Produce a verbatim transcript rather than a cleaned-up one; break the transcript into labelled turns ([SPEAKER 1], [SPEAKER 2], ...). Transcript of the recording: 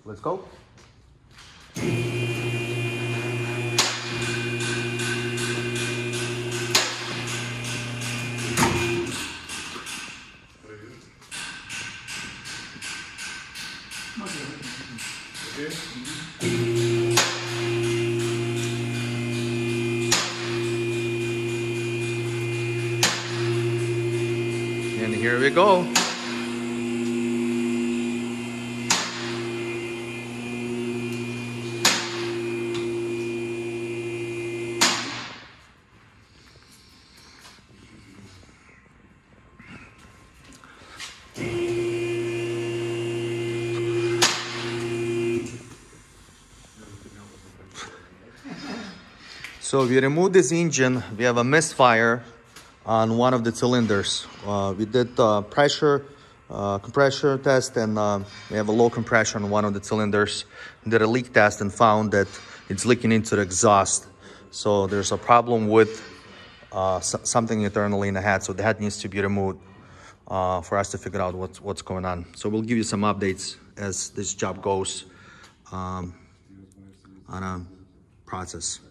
[SPEAKER 1] let's go. And here we go. So we removed this engine. We have a misfire on one of the cylinders. Uh, we did uh, pressure, uh, compression test, and uh, we have a low compression on one of the cylinders. We did a leak test and found that it's leaking into the exhaust. So there's a problem with uh, something internally in the head. So the head needs to be removed uh, for us to figure out what's, what's going on. So we'll give you some updates as this job goes um, on a process.